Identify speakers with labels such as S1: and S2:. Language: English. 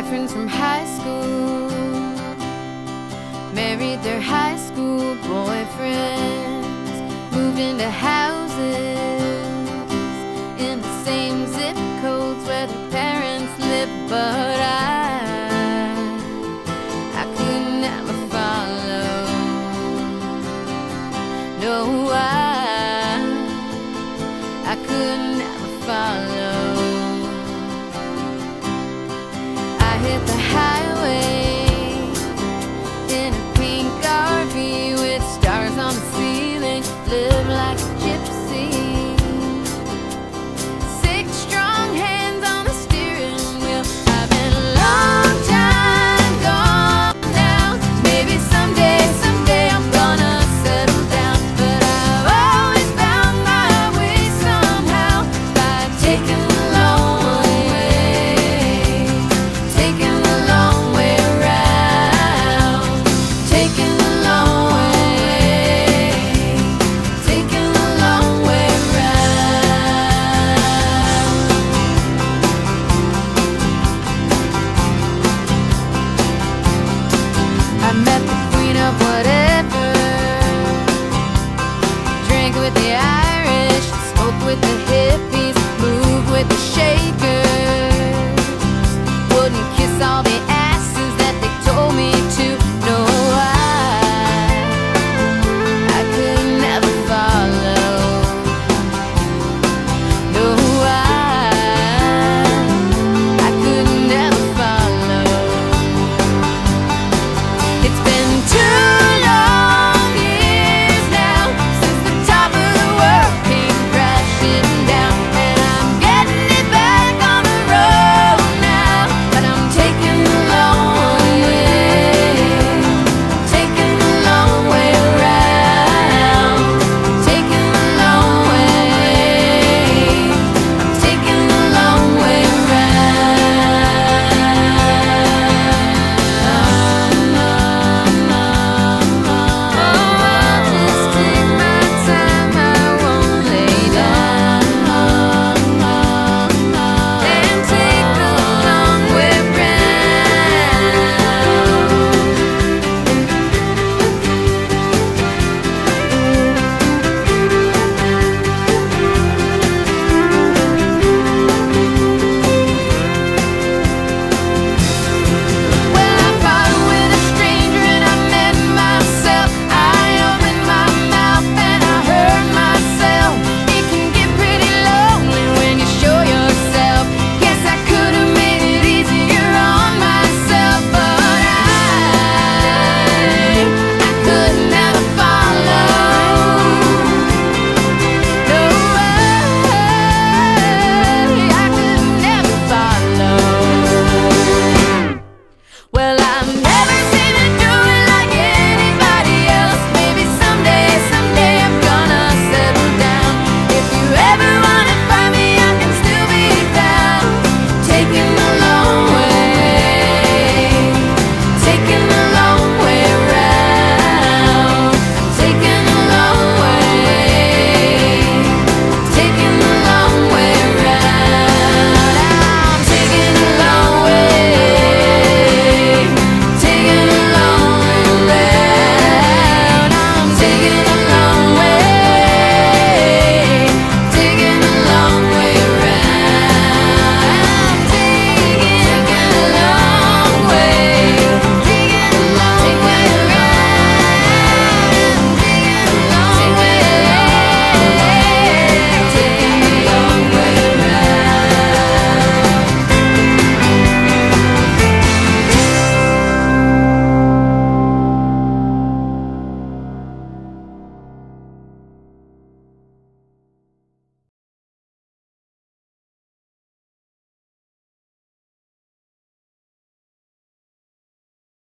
S1: friends from high school married their high school boyfriends, moved into houses in the same zip codes where their parents lived, but I could never follow. No, I could never follow. I hit the highway in a pink RV with stars on the ceiling, live like a gypsy. 6 strong hands on the steering wheel. I've been a long time gone now. Maybe someday I'm gonna settle down, but I've always found my way somehow by taking the long way, taking the long way around, taking the long way, taking the long way around. I met the queen of whatever, drank with the Irish, spoke with the hippies, moved with the Shakers.